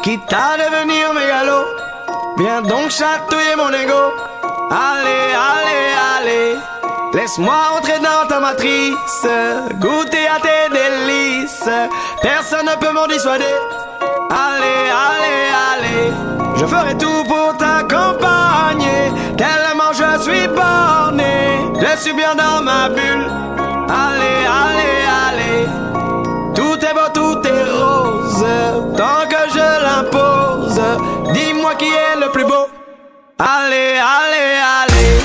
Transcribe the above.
quitte à devenir mégalo. Viens donc chatouiller mon ego. Allez, allez, allez, laisse-moi entrer dans ta matrice, goûter à tes délices. Personne ne peut m'en dissuader. Allez, allez, allez, je ferai tout pour t'accompagner. Tellement je suis borné, je suis bien dans ma bulle. Allez, allez, allez, tout est beau, tout est rose, tant que je l'impose. Dis-moi qui est le plus beau. Allez, allez, allez.